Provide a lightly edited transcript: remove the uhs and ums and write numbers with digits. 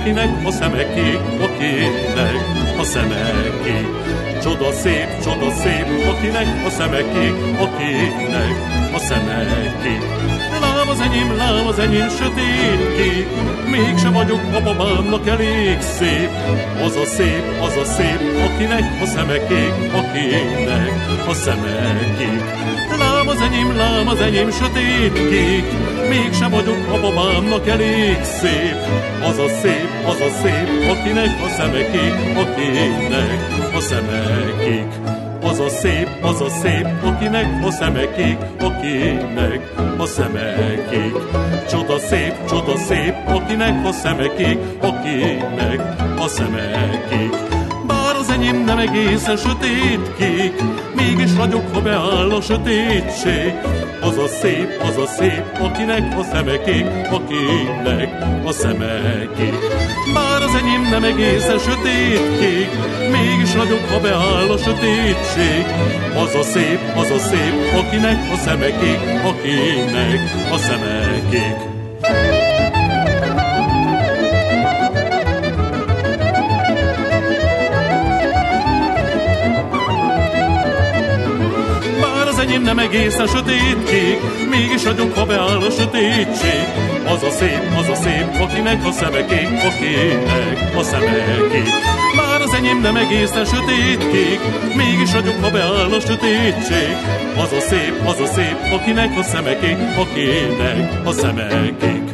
akinek a szeme kék, akinek a szeme kék. Csoda szép, akinek a szeme kék, akinek a szeme kék. Lám az enyém sötét kék, mégsem vagyok a babámnak elég szép. Az a szép, akinek a szeme kék, akinek a szeme kék. Lám az enyém sötét kék, mégsem vagyok a babámnak elég szép. Az a szép, akinek a szeme kék, akinek a szeme kék. Az a szép, akinek a szeme kék, akinek a szeme kék. Csoda szép, akinek a szeme kék, akinek a szeme kék. Bár az enyém nem egészen sötét kék, mégis ragyog, ha beáll a sötétség. Az a szép, akinek a szeme kék, akinek a szeme kék. Bár az enyém nem egészen sötét kék, mégis ragyog, ha beáll a sötétség. Az a szép, akinek a szeme kék, akinek a szeme kék. Az enyém nem egészen sötét kék, mégis ragyog, ha beáll a sötétség. Az a szép, akinek a szeme kék, akinek a szeme kék. Bár az enyém nem egészen sötét kék, mégis ragyog, ha beáll a sötétség. Az a szép, akinek a szeme kék, akinek a szeme kék.